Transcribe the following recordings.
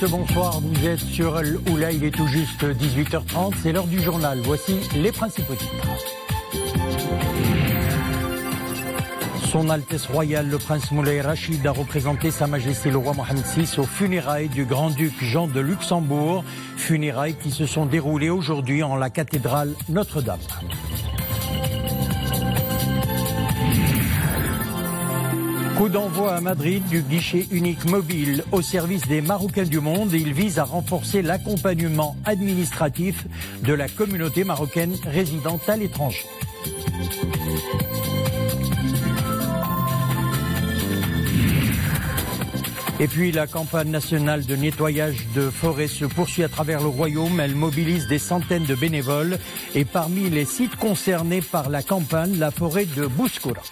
tous, bonsoir. Vous êtes sur Oula, il est tout juste 18h30, c'est l'heure du journal. Voici les principaux titres. Son Altesse Royale, le Prince Moulay Rachid, a représenté Sa Majesté le Roi Mohammed VI aux funérailles du Grand-Duc Jean de Luxembourg, funérailles qui se sont déroulées aujourd'hui en la cathédrale Notre-Dame. Coup d'envoi à Madrid du guichet unique mobile au service des Marocains du monde. Il vise à renforcer l'accompagnement administratif de la communauté marocaine résidente à l'étranger. Et puis la campagne nationale de nettoyage de forêts se poursuit à travers le royaume. Elle mobilise des centaines de bénévoles. Et parmi les sites concernés par la campagne, la forêt de Bouskoura.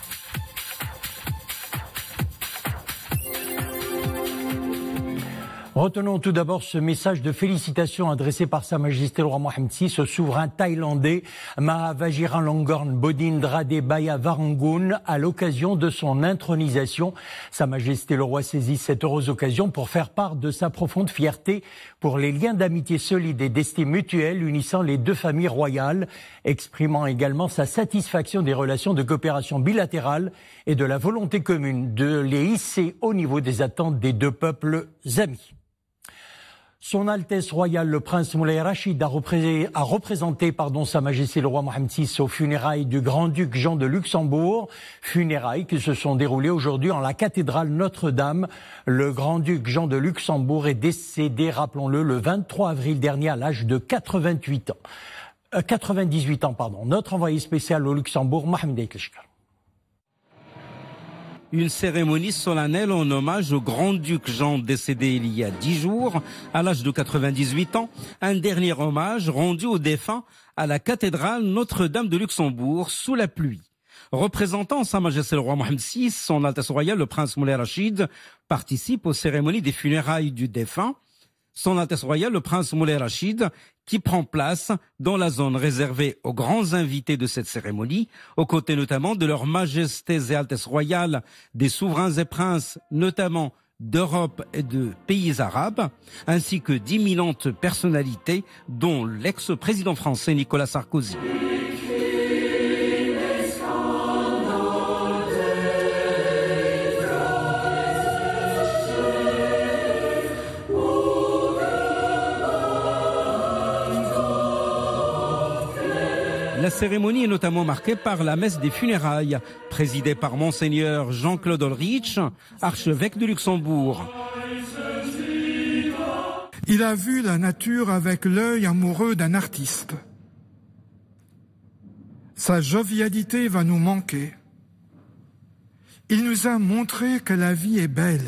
Retenons tout d'abord ce message de félicitations adressé par Sa Majesté le Roi Mohammed VI au souverain thaïlandais Maha Vajiralongkorn Bodhindradé Baya Varangun à l'occasion de son intronisation. Sa Majesté le Roi saisit cette heureuse occasion pour faire part de sa profonde fierté pour les liens d'amitié solide et d'estime mutuelle unissant les deux familles royales, exprimant également sa satisfaction des relations de coopération bilatérale et de la volonté commune de les hisser au niveau des attentes des deux peuples amis. Son Altesse Royale, le Prince Moulay Rachid, a représenté Sa Majesté le Roi Mohammed VI aux funérailles du Grand-Duc Jean de Luxembourg, funérailles qui se sont déroulées aujourd'hui en la cathédrale Notre-Dame. Le Grand-Duc Jean de Luxembourg est décédé, rappelons-le, le 23 avril dernier à l'âge de 98 ans. Notre envoyé spécial au Luxembourg, Mohamed Eitleshkar. Une cérémonie solennelle en hommage au grand-duc Jean décédé il y a 10 jours, à l'âge de 98 ans. Un dernier hommage rendu au défunt à la cathédrale Notre-Dame de Luxembourg sous la pluie. Représentant Sa Majesté le Roi Mohammed VI, son Altesse Royale, le Prince Moulay Rachid, participe aux cérémonies des funérailles du défunt. Son Altesse Royale, le Prince Moulay Rachid, qui prend place dans la zone réservée aux grands invités de cette cérémonie, aux côtés notamment de leurs majestés et altesses royales, des souverains et princes, notamment d'Europe et de pays arabes, ainsi que d'imminentes personnalités, dont l'ex-président français Nicolas Sarkozy. La cérémonie est notamment marquée par la messe des funérailles, présidée par Monseigneur Jean-Claude Ulrich, archevêque de Luxembourg. Il a vu la nature avec l'œil amoureux d'un artiste. Sa jovialité va nous manquer. Il nous a montré que la vie est belle.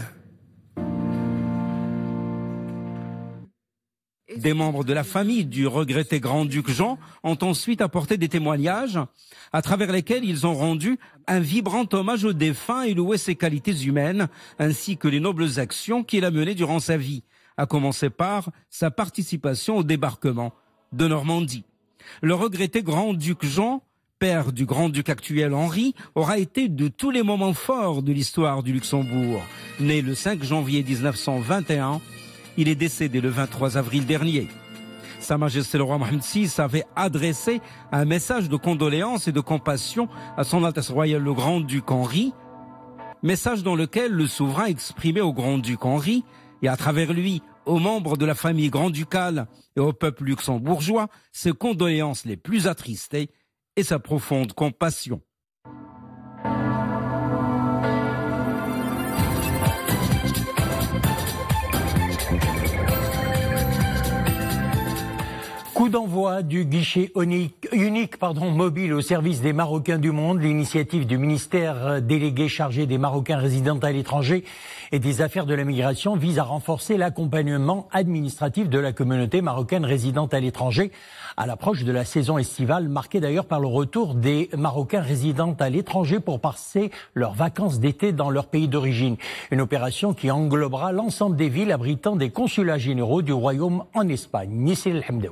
Des membres de la famille du regretté grand-duc Jean ont ensuite apporté des témoignages à travers lesquels ils ont rendu un vibrant hommage au défunt et loué ses qualités humaines ainsi que les nobles actions qu'il a menées durant sa vie, à commencer par sa participation au débarquement de Normandie. Le regretté grand-duc Jean, père du grand-duc actuel Henri, aura été de tous les moments forts de l'histoire du Luxembourg. Né le 5 janvier 1921, il est décédé le 23 avril dernier. Sa Majesté le Roi Mohammed VI avait adressé un message de condoléances et de compassion à son Altesse Royale le Grand-Duc Henri, message dans lequel le souverain exprimait au Grand-Duc Henri et à travers lui aux membres de la famille grand-ducale et au peuple luxembourgeois ses condoléances les plus attristées et sa profonde compassion. Coup d'envoi du guichet unique mobile au service des Marocains du monde. L'initiative du ministère délégué chargé des Marocains résidant à l'étranger et des affaires de la migration vise à renforcer l'accompagnement administratif de la communauté marocaine résidente à l'étranger à l'approche de la saison estivale, marquée d'ailleurs par le retour des Marocains résidant à l'étranger pour passer leurs vacances d'été dans leur pays d'origine. Une opération qui englobera l'ensemble des villes abritant des consulats généraux du Royaume en Espagne. Nissil El-Hamdaoui.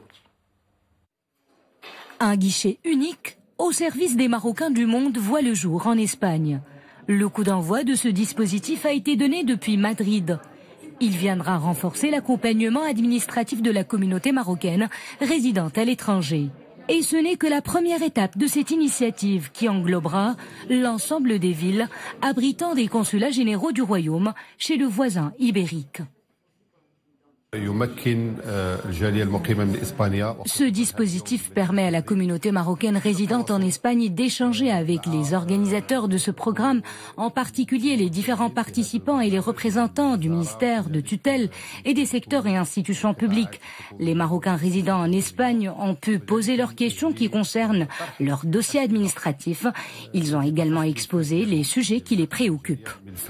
Un guichet unique au service des Marocains du monde voit le jour en Espagne. Le coup d'envoi de ce dispositif a été donné depuis Madrid. Il viendra renforcer l'accompagnement administratif de la communauté marocaine résidente à l'étranger. Et ce n'est que la première étape de cette initiative qui englobera l'ensemble des villes abritant des consulats généraux du royaume chez le voisin ibérique. Ce dispositif permet à la communauté marocaine résidente en Espagne d'échanger avec les organisateurs de ce programme, en particulier les différents participants et les représentants du ministère de tutelle et des secteurs et institutions publiques. Les Marocains résidant en Espagne ont pu poser leurs questions qui concernent leur dossier administratif. Ils ont également exposé les sujets qui les préoccupent.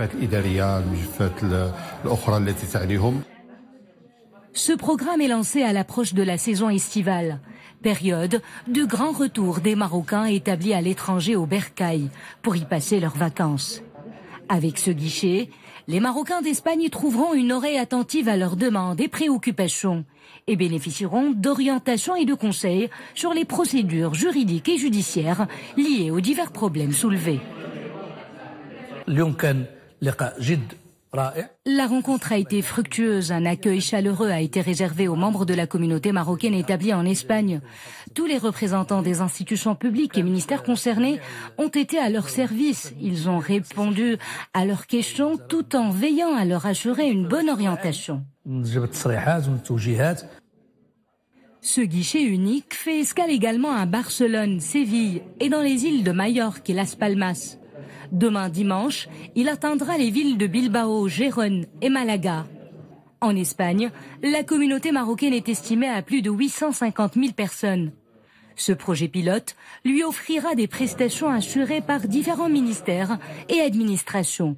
Ce programme est lancé à l'approche de la saison estivale, période de grand retour des Marocains établis à l'étranger au Bercail pour y passer leurs vacances. Avec ce guichet, les Marocains d'Espagne trouveront une oreille attentive à leurs demandes et préoccupations et bénéficieront d'orientations et de conseils sur les procédures juridiques et judiciaires liées aux divers problèmes soulevés. La rencontre a été fructueuse. Un accueil chaleureux a été réservé aux membres de la communauté marocaine établie en Espagne. Tous les représentants des institutions publiques et ministères concernés ont été à leur service. Ils ont répondu à leurs questions tout en veillant à leur assurer une bonne orientation. Ce guichet unique fait escale également à Barcelone, Séville et dans les îles de Majorque et Las Palmas. Demain dimanche, il atteindra les villes de Bilbao, Gérone et Malaga. En Espagne, la communauté marocaine est estimée à plus de 850 000 personnes. Ce projet pilote lui offrira des prestations assurées par différents ministères et administrations.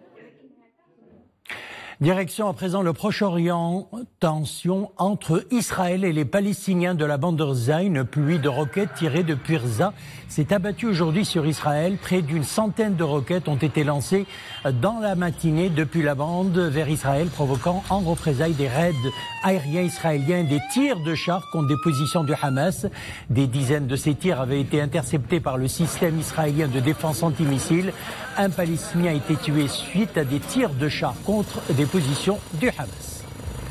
Direction à présent le Proche-Orient, tension entre Israël et les Palestiniens de la bande de Gaza. Une pluie de roquettes tirées de Pirza s'est abattue aujourd'hui sur Israël. Près d'une centaine de roquettes ont été lancées dans la matinée depuis la bande vers Israël, provoquant en représailles des raids aériens israéliens et des tirs de chars contre des positions du Hamas. Des dizaines de ces tirs avaient été interceptés par le système israélien de défense antimissile. Un Palestinien a été tué suite à des tirs de chars contre des positions du Hamas.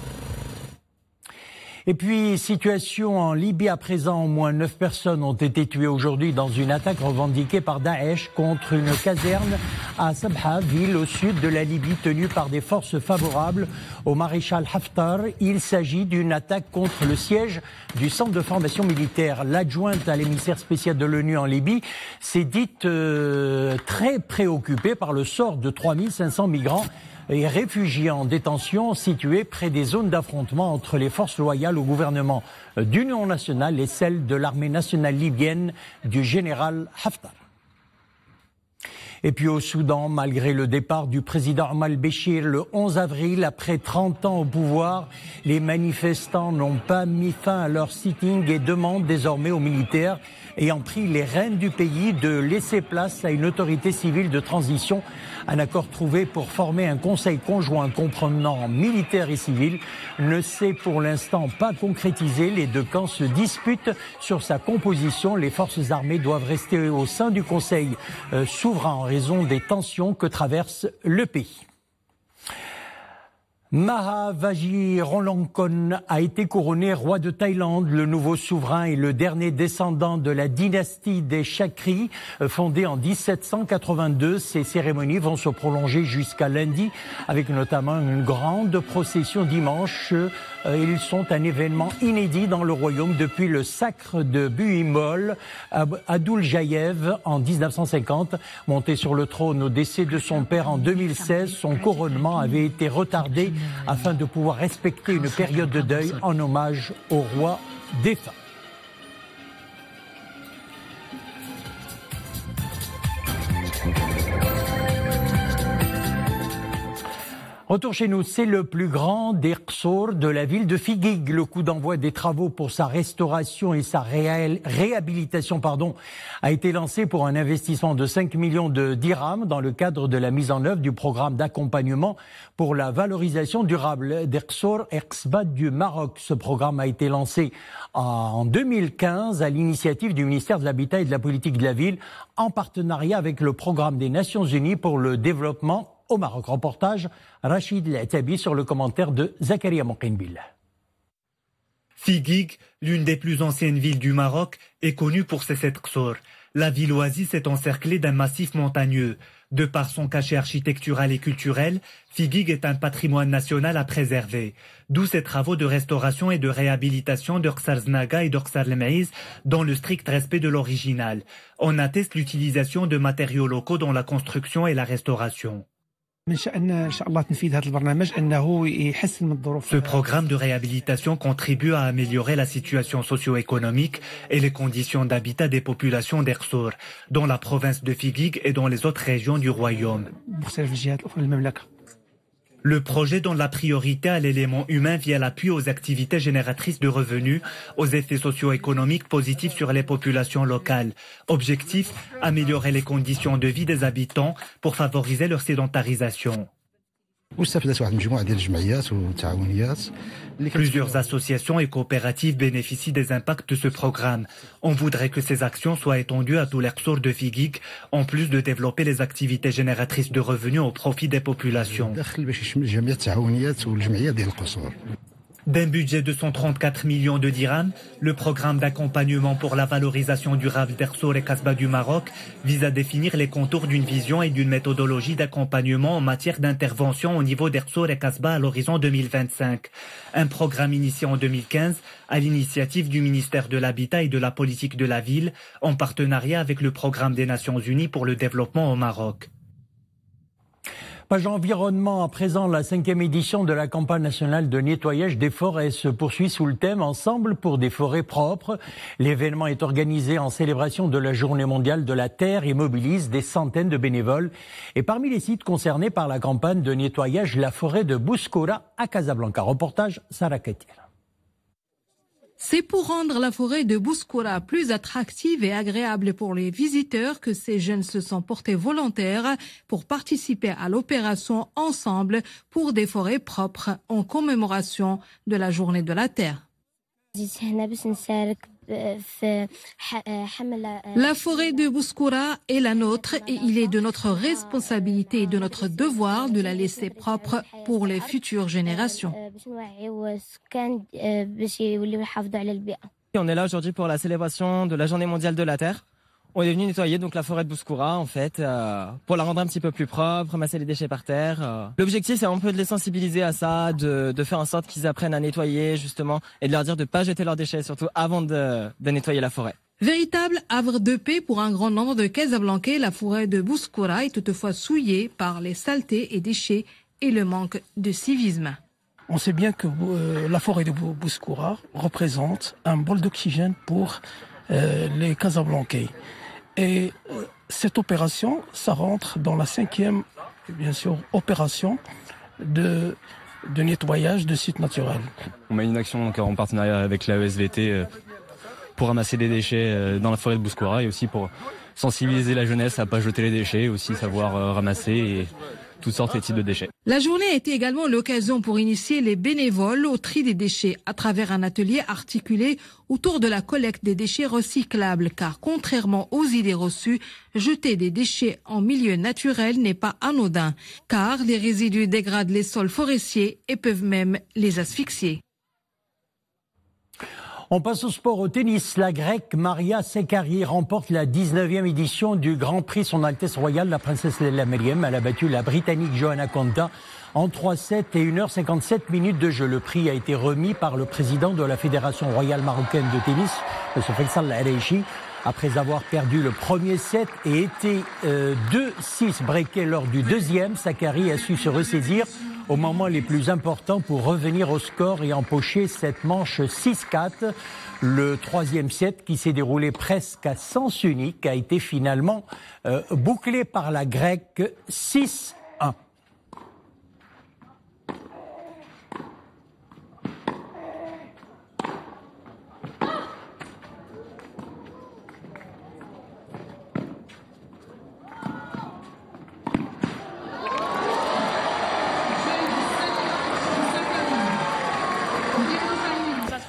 Et puis, situation en Libye à présent, au moins 9 personnes ont été tuées aujourd'hui dans une attaque revendiquée par Daesh contre une caserne à Sabha, ville au sud de la Libye tenue par des forces favorables au maréchal Haftar. Il s'agit d'une attaque contre le siège du centre de formation militaire. L'adjointe à l'émissaire spécial de l'ONU en Libye s'est dite très préoccupée par le sort de 3500 migrants et réfugiés en détention situés près des zones d'affrontement entre les forces loyales au gouvernement d'union nationale et celles de l'armée nationale libyenne du général Haftar. Et puis au Soudan, malgré le départ du président Omar al-Béchir le 11 avril, après 30 ans au pouvoir, les manifestants n'ont pas mis fin à leur sitting et demandent désormais aux militaires ayant pris les rênes du pays de laisser place à une autorité civile de transition. Un accord trouvé pour former un conseil conjoint comprenant militaires et civils ne s'est pour l'instant pas concrétisé. Les deux camps se disputent sur sa composition. Les forces armées doivent rester au sein du conseil souverain en raison des tensions que traverse le pays. Maha Vajiralongkorn a été couronné roi de Thaïlande. Le nouveau souverain est le dernier descendant de la dynastie des Chakri, fondée en 1782. Ces cérémonies vont se prolonger jusqu'à lundi, avec notamment une grande procession dimanche. Ils sont un événement inédit dans le royaume depuis le sacre de Bhumibol Aduljayev en 1950. Monté sur le trône au décès de son père en 2016, son couronnement avait été retardé afin de pouvoir respecter une période de deuil en hommage au roi défunt. Retour chez nous, c'est le plus grand des qsours de la ville de Figuig. Le coup d'envoi des travaux pour sa restauration et sa réhabilitation a été lancé pour un investissement de 5 millions de dirhams dans le cadre de la mise en œuvre du programme d'accompagnement pour la valorisation durable des qsours ex-Expat du Maroc. Ce programme a été lancé en 2015 à l'initiative du ministère de l'Habitat et de la Politique de la Ville en partenariat avec le programme des Nations Unies pour le développement au Maroc. Reportage Rachid Latabi sur le commentaire de Zakaria Moukinbil. Figuig, l'une des plus anciennes villes du Maroc, est connue pour ses 7 qsor. La ville oasis est encerclée d'un massif montagneux. De par son cachet architectural et culturel, Figuig est un patrimoine national à préserver. D'où ces travaux de restauration et de réhabilitation de Qsar Znaga et de Qsar Lemaiz dans le strict respect de l'original. On atteste l'utilisation de matériaux locaux dans la construction et la restauration. Ce programme de réhabilitation contribue à améliorer la situation socio-économique et les conditions d'habitat des populations d'Ersour, dans la province de Figuig et dans les autres régions du royaume. Le projet donne la priorité à l'élément humain via l'appui aux activités génératrices de revenus, aux effets socio-économiques positifs sur les populations locales. Objectif, améliorer les conditions de vie des habitants pour favoriser leur sédentarisation. Plusieurs associations et coopératives bénéficient des impacts de ce programme. On voudrait que ces actions soient étendues à tous les qsor de Figuig, en plus de développer les activités génératrices de revenus au profit des populations. D'un budget de 134 millions de dirhams, le programme d'accompagnement pour la valorisation durable d'Ersour et Kasbah du Maroc vise à définir les contours d'une vision et d'une méthodologie d'accompagnement en matière d'intervention au niveau d'Ersour et Kasbah à l'horizon 2025. Un programme initié en 2015 à l'initiative du ministère de l'Habitat et de la Politique de la Ville, en partenariat avec le programme des Nations Unies pour le développement au Maroc. Page environnement, à présent, la 5e édition de la campagne nationale de nettoyage des forêts se poursuit sous le thème Ensemble pour des forêts propres. L'événement est organisé en célébration de la Journée mondiale de la Terre et mobilise des centaines de bénévoles. Et parmi les sites concernés par la campagne de nettoyage, la forêt de Bouskoura à Casablanca. Reportage Sarah Ketir. C'est pour rendre la forêt de Bouskoura plus attractive et agréable pour les visiteurs que ces jeunes se sont portés volontaires pour participer à l'opération Ensemble pour des forêts propres en commémoration de la Journée de la Terre. La forêt de Bouskoura est la nôtre et il est de notre responsabilité et de notre devoir de la laisser propre pour les futures générations. On est là aujourd'hui pour la célébration de la Journée mondiale de la Terre. On est venu nettoyer donc la forêt de Bouskoura en fait pour la rendre un petit peu plus propre, ramasser les déchets par terre. L'objectif c'est un peu de les sensibiliser à ça, de faire en sorte qu'ils apprennent à nettoyer justement et de leur dire de pas jeter leurs déchets surtout avant de nettoyer la forêt. Véritable havre de paix pour un grand nombre de Casablancais, la forêt de Bouskoura est toutefois souillée par les saletés et déchets et le manque de civisme. On sait bien que la forêt de Bouskoura représente un bol d'oxygène pour les Casablancais. Et cette opération, ça rentre dans la 5e, bien sûr, opération de nettoyage de sites naturels. On mène une action donc, en partenariat avec la ESVT pour ramasser des déchets dans la forêt de Bouskoura et aussi pour sensibiliser la jeunesse à ne pas jeter les déchets, aussi savoir ramasser et toutes sortes de types de déchets. La journée a été également l'occasion pour initier les bénévoles au tri des déchets à travers un atelier articulé autour de la collecte des déchets recyclables, car contrairement aux idées reçues, jeter des déchets en milieu naturel n'est pas anodin, car les résidus dégradent les sols forestiers et peuvent même les asphyxier. On passe au sport, au tennis. La Grecque Maria Sakkari remporte la 19e édition du Grand Prix Son Altesse Royale, la princesse Leila Meriem. Elle a battu la Britannique Johanna Konta en 3-7 et 1h57 de jeu. Le prix a été remis par le président de la Fédération royale marocaine de tennis, M. Faisal Areichi. Après avoir perdu le premier set et été 2-6 breakés lors du deuxième, Sakkari a su se ressaisir au moment les plus importants pour revenir au score et empocher cette manche 6-4. Le troisième set, qui s'est déroulé presque à sens unique, a été finalement bouclé par la Grecque 6-1.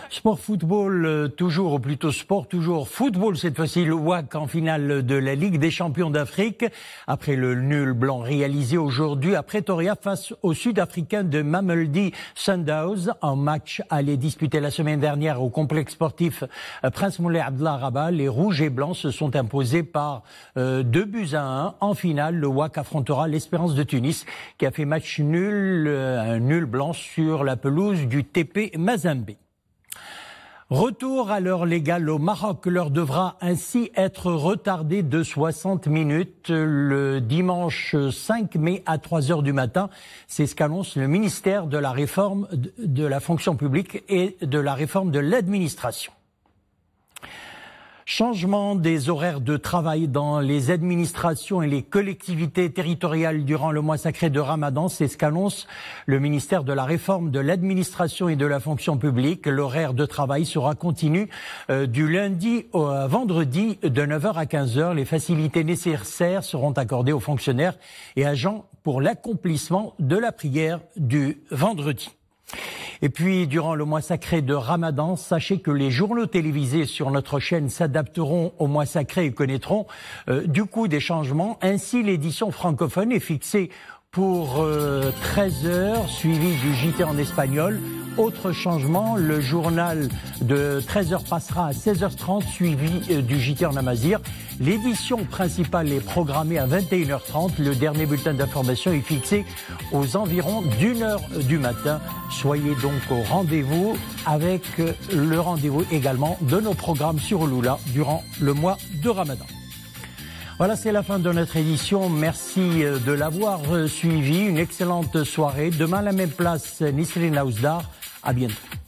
Sport football toujours, ou plutôt sport toujours football cette fois-ci, le WAC en finale de la Ligue des champions d'Afrique. Après le nul blanc réalisé aujourd'hui à Pretoria face aux Sud-Africains de Mamelodi Sundowns, en match aller disputé la semaine dernière au complexe sportif Prince Moulay Abdallah Rabat, les Rouges et Blancs se sont imposés par 2-1. En finale, le WAC affrontera l'Espérance de Tunis qui a fait match nul, un nul blanc sur la pelouse du TP Mazembe. Retour à l'heure légale au Maroc. L'heure devra ainsi être retardée de 60 minutes le dimanche 5 mai à 3 heures du matin. C'est ce qu'annonce le ministère de la réforme de la fonction publique et de la réforme de l'administration. Changement des horaires de travail dans les administrations et les collectivités territoriales durant le mois sacré de Ramadan, c'est ce qu'annonce le ministère de la réforme de l'administration et de la fonction publique. L'horaire de travail sera continu du lundi au vendredi de 9h à 15h. Les facilités nécessaires seront accordées aux fonctionnaires et agents pour l'accomplissement de la prière du vendredi. Et puis, durant le mois sacré de Ramadan, sachez que les journaux télévisés sur notre chaîne s'adapteront au mois sacré et connaîtront du coup des changements. Ainsi, l'édition francophone est fixée pour 13h, suivi du JT en espagnol. Autre changement, le journal de 13h passera à 16h30, suivi du JT en amazigh. L'édition principale est programmée à 21h30. Le dernier bulletin d'information est fixé aux environs d'1h du matin. Soyez donc au rendez-vous avec le rendez-vous également de nos programmes sur Lula durant le mois de Ramadan. Voilà, c'est la fin de notre édition. Merci de l'avoir suivi. Une excellente soirée. Demain, à la même place, Nisrine Laousdar. À bientôt.